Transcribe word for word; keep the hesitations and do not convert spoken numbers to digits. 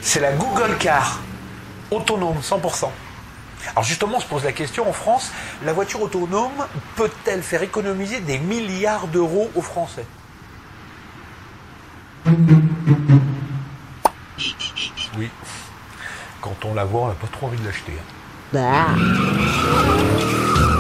C'est la Google Car, autonome, cent pour cent. Alors justement, on se pose la question, en France, la voiture autonome peut-elle faire économiser des milliards d'euros aux Français? Oui. Quand on la voit, on n'a pas trop envie de l'acheter. Bah.